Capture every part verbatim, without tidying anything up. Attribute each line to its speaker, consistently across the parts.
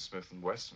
Speaker 1: Smith and Wesson.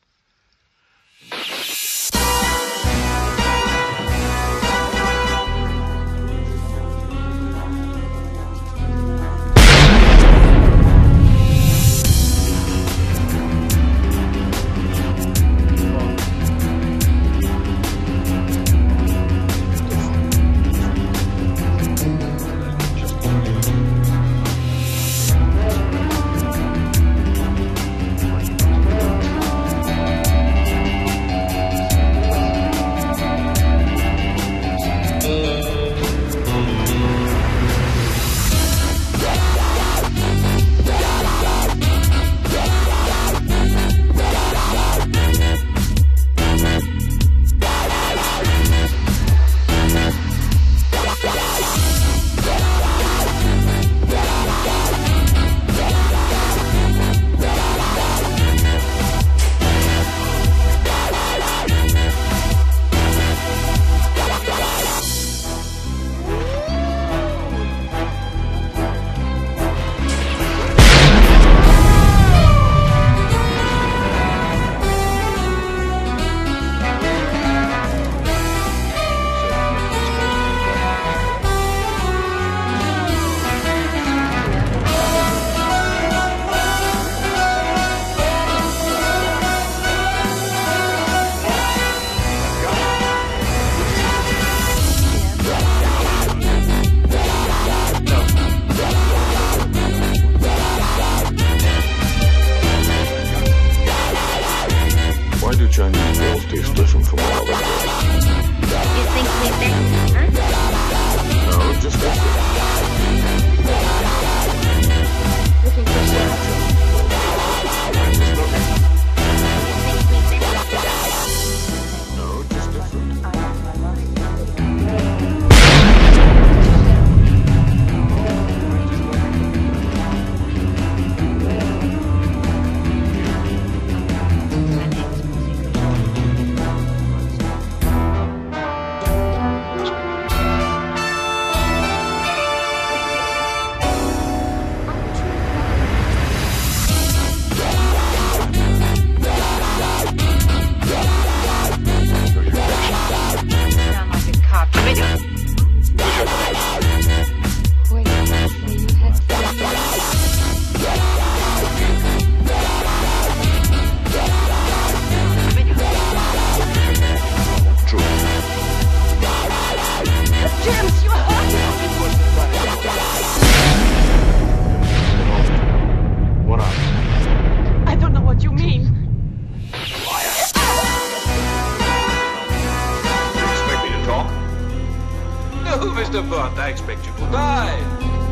Speaker 2: I expect you to die.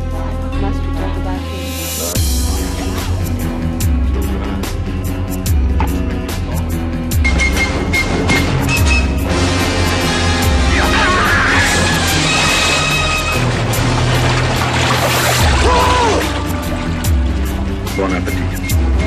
Speaker 3: Must we talk about this?
Speaker 1: Bon appetit.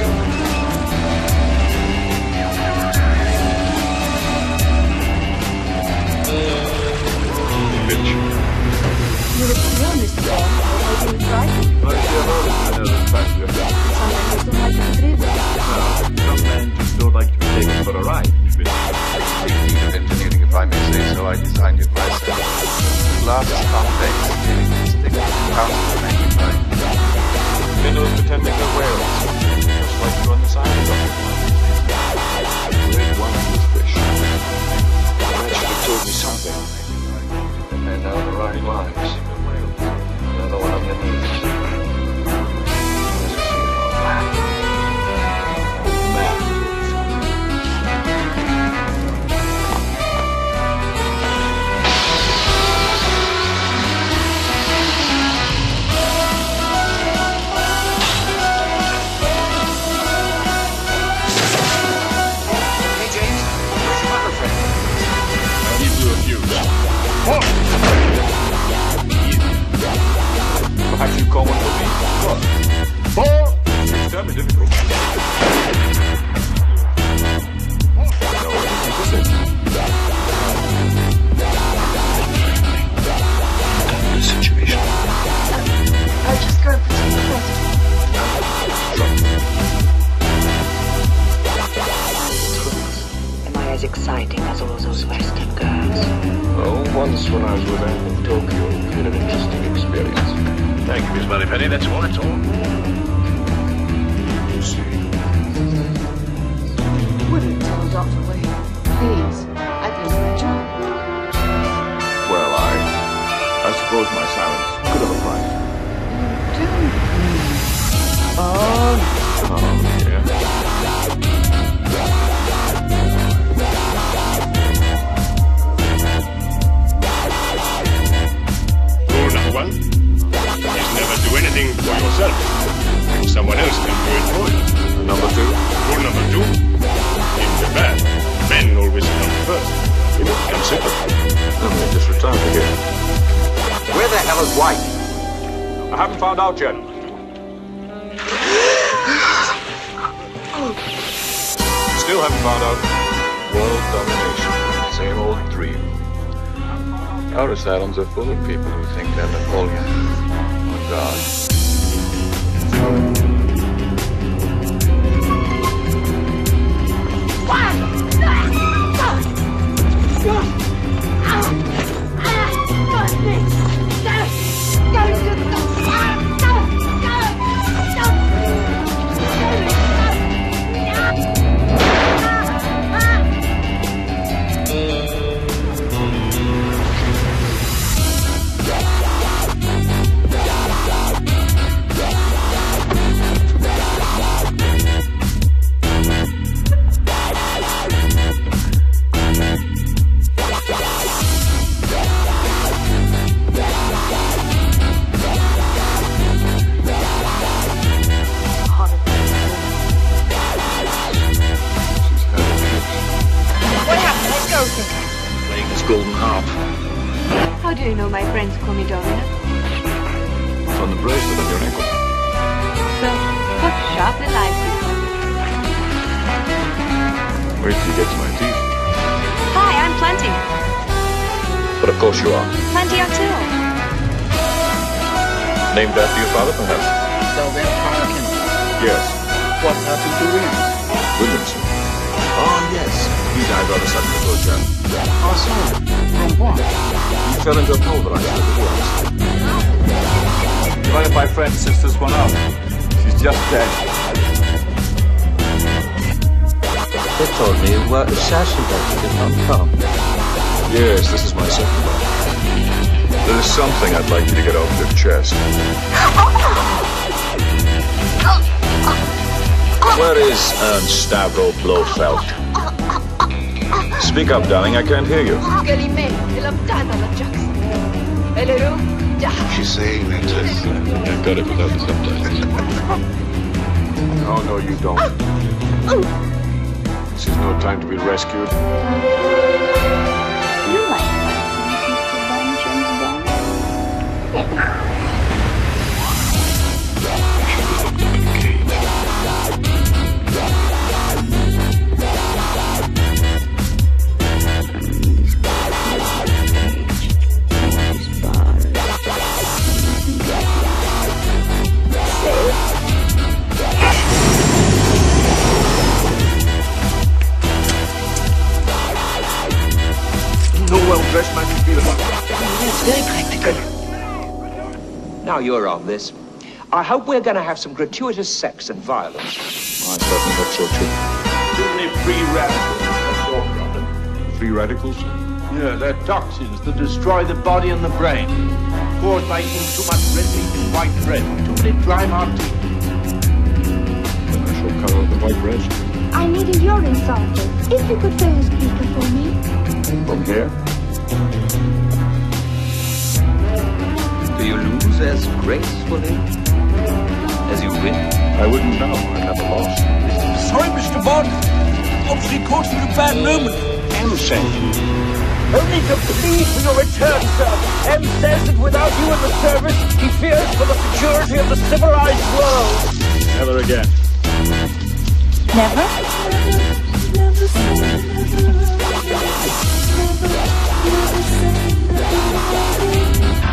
Speaker 3: You look real, Mister Bond. Are you frightened?
Speaker 1: Well, you're always another factor.
Speaker 3: Some men just don't like to be driven.
Speaker 1: No, some men just don't like to be taken for a ride. It's a field of engineering, if I may say so. I designed it myself. Glass is complex, stick, counter magnified. Minnows pretending they're whales, just like you on the side of them. Great one with fish. You should have told me something. And now the right lines. Another one on the knees. Perhaps you call one for me. What? Four! It's terribly difficult. No, this is it. The situation.
Speaker 3: I'll just go and put some clothes.
Speaker 4: Thank you, Miss Moneypenny. That's all, that's all.
Speaker 3: Wouldn't tell Doctor Lee. Please, I'd lose my job.
Speaker 5: Well, I... I suppose my silence could have a price.
Speaker 3: You don't mean... Oh,
Speaker 5: Oh, yeah.
Speaker 4: Rule number one is never do anything for yourself. Someone else can do it for you.
Speaker 5: Number two?
Speaker 4: Rule number two, in Japan, men always come first. Women come second.
Speaker 5: I'm going to just retire again.
Speaker 2: Where the hell is White? I haven't found out yet. Still haven't found out.
Speaker 5: World domination. Same old dream. Our asylums are full of people who think they're Napoleon or God.
Speaker 4: Golden harp.
Speaker 3: how do you know my friends call me Domino?
Speaker 5: From the bracelet on your ankle.
Speaker 3: So, what sharply lies you call me?
Speaker 5: Wait till you get to my teeth.
Speaker 3: Hi, I'm Plenty.
Speaker 5: But of course you are.
Speaker 3: Plenty O'Toole.
Speaker 5: Named after your father, perhaps?
Speaker 6: Sylvia Parkin.
Speaker 5: Yes.
Speaker 6: What happened to Williams?
Speaker 5: Williamson. Oh, yes. He died rather suddenly, poor chap.
Speaker 6: Oh, sorry. From what?
Speaker 5: He fell into a pole that I should have realized.
Speaker 2: One of my friends sits this one out. She's just dead.
Speaker 6: They told me you were assassinated in Hong Kong.
Speaker 5: Yes, this is my second one. There is something I'd like you to get off your chest. Where is Ernst Stavro Blofeld? Speak up, darling, I can't hear you.
Speaker 1: She's saying that.
Speaker 5: I got it without the subtitles.
Speaker 2: Oh, no, you don't.
Speaker 5: This is no time to be rescued.
Speaker 3: You like that, Mister Bond, James Bond?
Speaker 2: No well-dressed man can feel about it.
Speaker 6: That's very practical.
Speaker 7: Now you're on this. I hope we're going to have some gratuitous sex and violence.
Speaker 5: I certainly hope so, too.
Speaker 2: Too many free radicals. That's all problem.
Speaker 5: Free radicals?
Speaker 2: Yeah, they're toxins that destroy the body and the brain. Caused by eating too much red meat and white bread. Too many dry martinis.
Speaker 5: Then I shall cut out the white bread.
Speaker 8: I need a urine sample. If you could fill the speaker for me.
Speaker 5: From here?
Speaker 7: Do you lose as gracefully as you win?
Speaker 5: I wouldn't know. I never lost.
Speaker 9: Sorry, Mister Bond. Obviously caught you at a bad moment.
Speaker 5: M sent you.
Speaker 9: Only to plead for your return, sir. M says that without you in the service, he fears for the security of the civilized world.
Speaker 5: Never again.
Speaker 3: Never?
Speaker 8: Never say never. Never, never say never.